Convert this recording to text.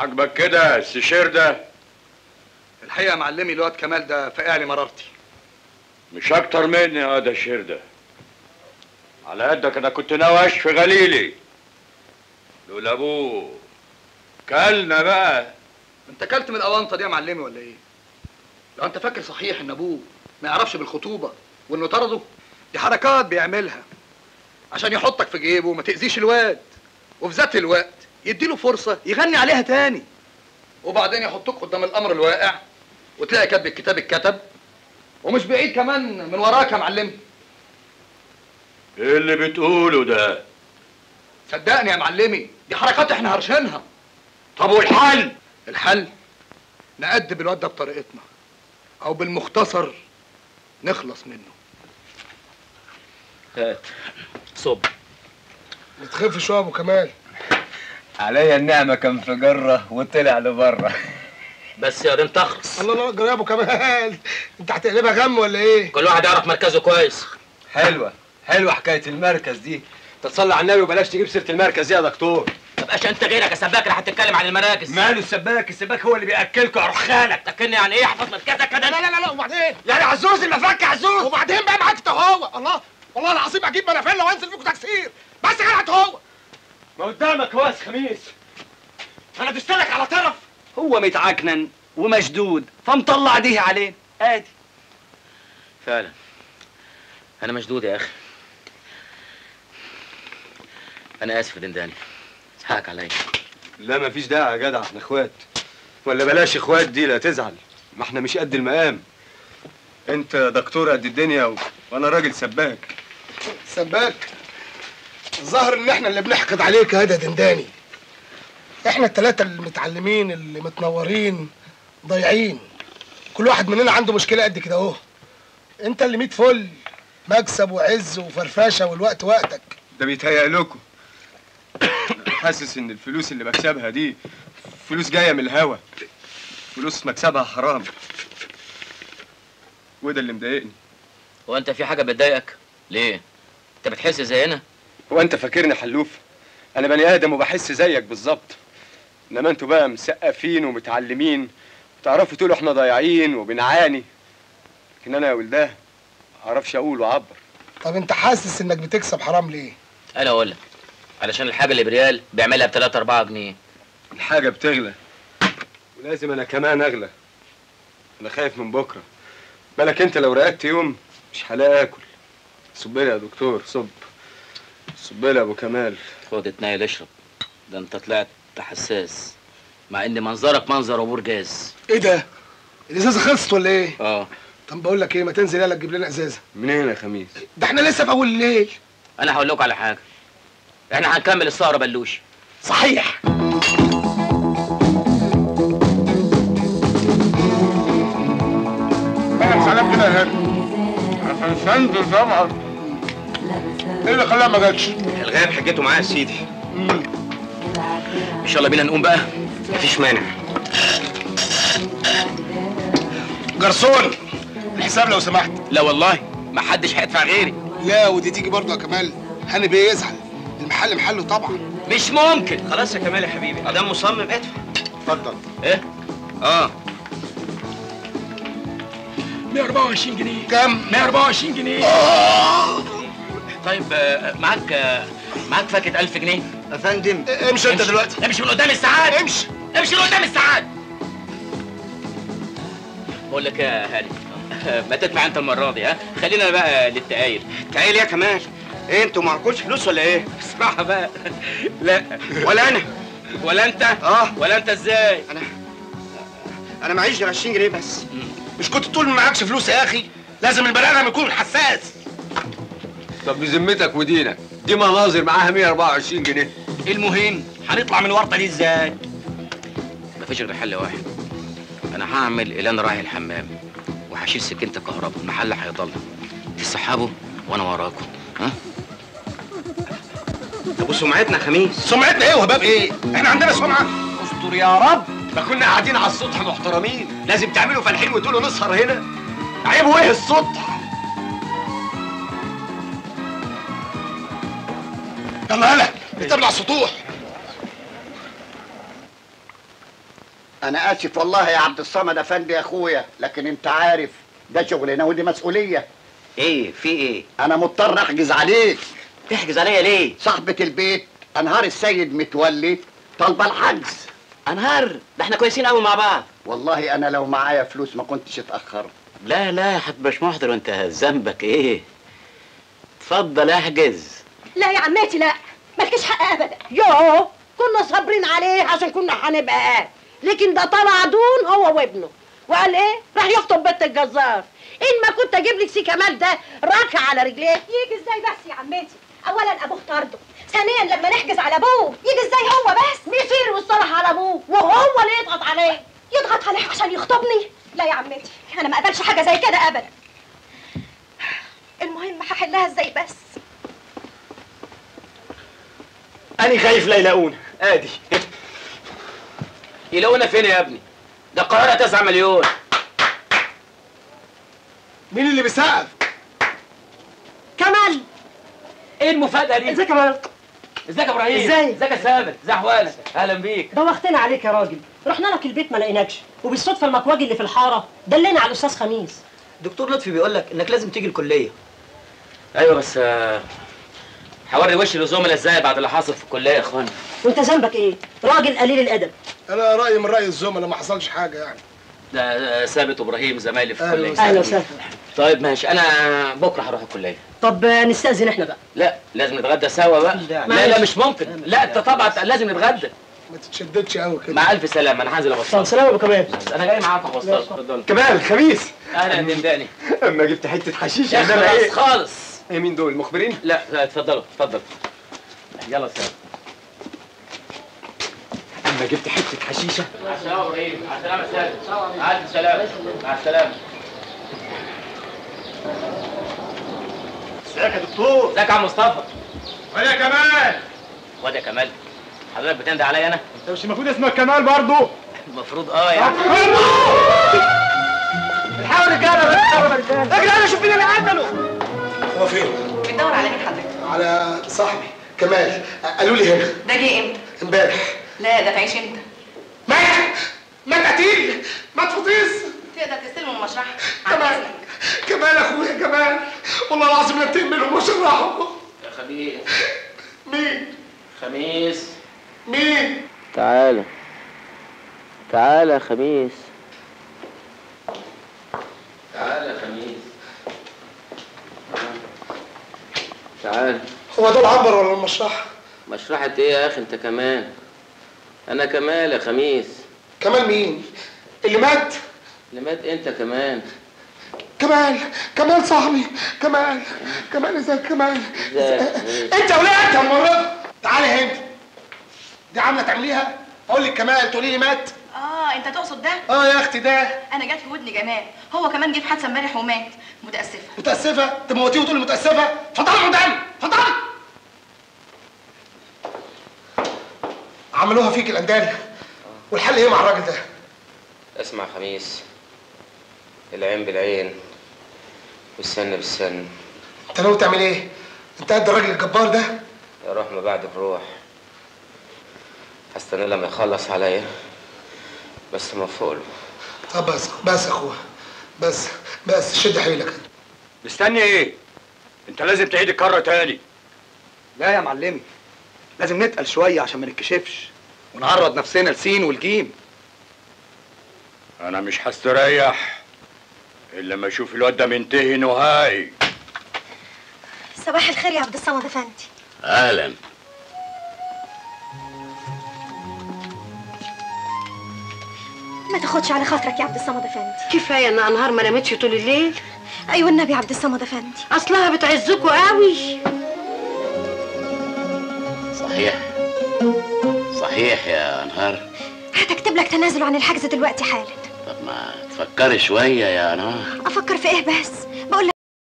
عاجبك كده السشير ده؟ الحقيقه يا معلمي الواد كمال ده فقع لي مرارتي. مش اكتر مني يا ده الشير ده. على قدك انا كنت ناوي اشفي غليلي لولا ابوه. كلنا بقى. انت كلت من الاونطه دي يا معلمي ولا ايه؟ لو انت فاكر صحيح ان ابوه ما يعرفش بالخطوبه وانه طرده، دي حركات بيعملها عشان يحطك في جيبه وما تاذيش الواد، وفي ذات الوقت يديله فرصه يغني عليها تاني، وبعدين يحطوك قدام الامر الواقع وتلاقي كاتب الكتاب اتكتب ومش بعيد كمان من وراك يا معلمي. ايه اللي بتقوله ده؟ صدقني يا معلمي دي حركات احنا هرشينها. طب والحل؟ الحل نأدب الواد ده بطريقتنا، او بالمختصر نخلص منه. هات صب. بتخف شويه يا ابو كمال. عليا النعمه كان في جره وطلع لبره. بس يا انت اخرس. الله الله جرى يا ابو كمال، انت هتقلبها غم ولا ايه؟ كل واحد يعرف مركزه كويس. حلوه حكايه المركز دي. تصلي على النبي وبلاش تجيب سيره المركز دي يا دكتور. ما تبقاش انت غيرك يا سباك اللي هتتكلم عن المراكز. ماله السباك؟ السباك هو اللي بياكلكم يا رخالك. تاكلني يعني ايه؟ احفظ مركزك كده. لا وبعدين؟ يعني عزوز المفك عزوز. وبعدين بقى معاك هو. الله والله العظيم اجيب منافله وانزل فيكم تكسير، بس غلط هو. ما قدامك هو خميس. انا دستلك على طرف. هو متعكنن ومشدود فمطلع ديه علينا ادي. فعلا انا مشدود يا اخي. انا اسف يا دنداني، حقك عليا. لا مفيش داعي يا جدع، احنا اخوات. ولا بلاش اخوات دي، لا تزعل، ما احنا مش قد المقام. انت دكتور قد الدنيا وانا راجل سباك. سباك؟ الظاهر ان احنا اللي بنحقد عليك يا دنداني. احنا الثلاثه المتعلمين اللي متنورين ضايعين، كل واحد مننا عنده مشكله قد كده اهو. انت اللي 100 فل، مكسب وعز وفرفشه والوقت وقتك. ده بيتهيأ لكم. حاسس ان الفلوس اللي بكسبها دي فلوس جايه من الهوا، فلوس مكسبها حرام، وده اللي مضايقني. هو انت في حاجه بتضايقك ليه؟ انت بتحس زينا؟ هو انت فاكرني حلوف؟ انا بني ادم وبحس زيك بالظبط، انما انتوا بقى مسقفين ومتعلمين وتعرفوا تقولوا احنا ضايعين وبنعاني، لكن انا يا ولداه ما اعرفش اقول واعبر. طب انت حاسس انك بتكسب حرام ليه؟ انا اقول لك، علشان الحاجه اللي بريال بيعملها ب 3 4 جنيه. الحاجه بتغلى ولازم انا كمان اغلى. انا خايف من بكره، بالك انت لو رقدت يوم مش هلاقي اكل. صب لي يا دكتور، صب لي يا ابو كمال. خد اتنيل اشرب، ده انت طلعت حساس، مع ان منظرك منظر ابو رجاز. ايه ده؟ الازازه خلصت ولا ايه؟ اه. طب بقول لك ايه، ما تنزل يلا تجيب لنا ازازه. منين يا خميس؟ ده احنا لسه في اول الليل. انا هقول لكم على حاجه، احنا هنكمل السهره بلوش. صحيح. انا سلام كده يا هاني عشان سند طبعا. ايه اللي خلاها ما جاتش؟ الغايب حجته معايا يا سيدي. ان شاء الله بينا نقوم بقى. مفيش مانع. جرسون الحساب لو سمحت. لا والله ما حدش هيدفع غيري. لا ودي تيجي برضه يا كمال، هاني بيه يزعل، المحل محله طبعا. مش ممكن. خلاص يا كمال يا حبيبي، ادام مصمم ادفع. اتفضل. ايه؟ اه 124 جنيه. كام؟ 124 جنيه. طيب معاك فاكة 1000 جنيه؟ يا فندم امشي انت دلوقتي. امشي من قدام الساعات. امشي من قدام الساعات. بقول لك يا هاني ما تدفع انت المره دي، ها؟ خلينا بقى للتقايل. تعالي يا كمال، ايه انتوا معكوش فلوس ولا ايه؟ اسمعها بقى. لا ولا انا ولا انت. ولا انت ازاي؟ انا معيش غير 20 جنيه بس. مش كنت تقول ما معكش فلوس يا اخي؟ لازم البني ادم يكون حساس. طب بذمتك ودينك دي مناظر معاها 124 جنيه. المهم هنطلع من الورطه دي ازاي؟ مفيش غير حل واحد، انا هعمل اللي انا رايح الحمام وهشيل سكينه الكهرباء، المحل هيضل تسحبوا وانا وراكم. ها؟ طب وسمعتنا يا خميس؟ سمعتنا ايه وهباب ايه؟ احنا عندنا سمعه؟ استر يا رب، ما كنا قاعدين على السطح محترمين، لازم تعملوا فالحين وتقولوا نسهر هنا؟ عيب وايه السطح؟ يلا يلا نتقابل على السطوح. انا اسف والله يا عبد الصمد افندي يا اخويا، لكن انت عارف ده شغلنا ودي مسؤوليه. ايه في ايه؟ انا مضطر احجز عليك. تحجز عليا ليه؟ صاحبة البيت انهار السيد متولي طالبه الحجز. انهار؟ ده احنا كويسين قوي مع بعض. والله انا لو معايا فلوس ما كنتش اتاخرت. لا هتبقاش محضر وانت ذنبك ايه؟ اتفضل احجز. لا يا عماتي لا، مالكيش حق ابدا. يوه كنا صابرين عليه عشان كنا هنبقى قاعد، لكن ده طلع دون هو وابنه، وقال ايه؟ راح يخطب بنت الجزار. ان ما كنت اجيب لك سي كمال ده راكع على رجليه. يجي ازاي بس يا عماتي؟ اولا ابوه طرده، ثانيا لما نحجز على ابوه يجي ازاي هو بس؟ مصير والصلاح على ابوه وهو اللي يضغط عليه. يضغط عليه عشان يخطبني؟ لا يا عماتي انا ما اقبلش حاجه زي كده ابدا. المهم هحلها ازاي بس؟ أنا خايف لا يلاقونا. ادي يلاقونا فين يا ابني؟ ده القاهرة 9 مليون. مين اللي بيسقف؟ كمال. ايه المفاجأة دي؟ ازيك يا كمال؟ ازيك يا ابراهيم؟ ازيك يا سامر؟ ازي احوالك؟ اهلا بيك. دوختنا عليك يا راجل، رحنا لك البيت ما لقيناكش، وبالصدفه المكواجي اللي في الحاره دلنا على الاستاذ خميس. دكتور لطفي بيقول لك انك لازم تيجي الكليه. ايوه بس هوري وشي للزملاء ازاي بعد اللي حاصل في الكليه يا اخوان. وانت ذنبك ايه؟ راجل قليل الادب. انا رايي من راي الزملاء، ما حصلش حاجه يعني. ده ثابت وابراهيم زمايلي في الكليه. اهلا وسهلا. طيب ماشي، انا بكره هروح الكليه. طب نستأذن احنا بقى. لا لازم نتغدى سوا بقى. لا مش ممكن. لا انت طبعا لازم نتغدى. ما تتشددش قوي كده. مع الف سلامه، انا هنزل اوصلك. طب سلام يا ابو كمال. انا جاي معاك اوصلك. اتفضل. كمال خميس. اهلا يا دنداني. اما جبت حته حشيش يا انما ايه؟ خالص. ايه مين دول المخبرين؟ لا اتفضلوا اتفضل. يلا سلام. اما جبت حته حشيشه. مع السلامه ابراهيم. مع السلامه سالم. مع الف سلامه. مع السلامه. ازيك يا دكتور؟ ازيك يا عم مصطفى؟ ولا يا كمال؟ واد يا كمال، حضرتك بتندى عليا انا؟ انت مش المفروض اسمك كمال برضه؟ المفروض يعني. الحقوا رجاله اجري شوف مين اللي قتله. هو فين؟ بتدور على مين حضرتك؟ على صاحبي كمال، قالوا لي هنا. ده جه امتى؟ امبارح. لا ده تعيش امتى؟ مات قتيل، مات فطيس. تقدر تستلمه من المشرحه؟ كمال كمال اخويا كمال، والله العظيم لا تهملهم وشرحهم. يا خبيث. مين؟ خميس. مين؟ تعالى يا خميس. تعالى يا خميس. تعالى. هو ده العنبر ولا المشرحه؟ مشرحة ايه يا اخي انت كمان؟ انا كمال يا خميس. كمال مين؟ اللي مات؟ اللي مات انت كمان. كمال صاحبي. كمال ازيك كمال؟ ازيك؟ انت ولاد المره. تعالي هنا. دي عامله تعمليها؟ اقول لك كمال تقولي لي مات؟ انت تقصد ده؟ يا اختي ده. انا جات في ودني جمال، هو كمان جه في حادثه امبارح ومات. متاسفه؟ تموتيه وتقولي متاسفه؟ اتفضلي قدامي، اتفضلي. عملوها فيك الاندال، والحل ايه مع الراجل ده؟ اسمع خميس، العين بالعين والسن بالسن. انت ناوي تعمل ايه؟ انت قد الراجل الجبار ده؟ يا روح ما بعد الروح. هستنى لما يخلص عليا بس ما فوق له. طب بس يا اخويا، بس شد حيلك. مستني ايه؟ انت لازم تعيد الكرة تاني. لا يا معلمي، لازم نتقل شويه عشان ما نتكشفش ونعرض نفسنا لسين والجيم. انا مش هستريح الا لما اشوف الواد ده منتهي نهائي. صباح الخير يا عبد الصمد افندي. اهلا. ما تاخدش على خاطرك يا عبد الصمد افندي. كفايه ان انهار ما نامتش طول الليل. ايوه النبي يا عبد الصمد افندي، اصلها بتعزكوا قوي. صحيح يا انهار. هتكتب لك تنازل عن الحجز دلوقتي حالا. طب ما تفكري شويه يا انهار. افكر في ايه بس؟